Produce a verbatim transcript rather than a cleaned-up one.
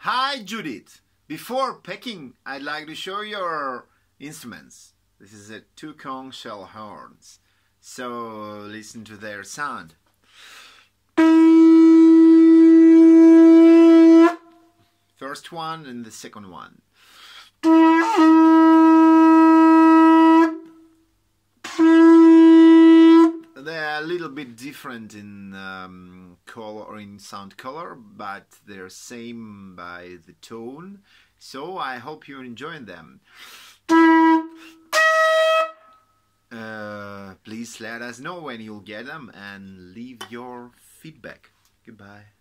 Hi Judith! Before pecking, I'd like to show your instruments. This is a two conch-shell-horns. So listen to their sound. First one and the second one. They're a little bit different in um, color or in sound color, but they're same by the tone. So I hope you're enjoying them. Uh, please let us know when you'll get them and leave your feedback. Goodbye.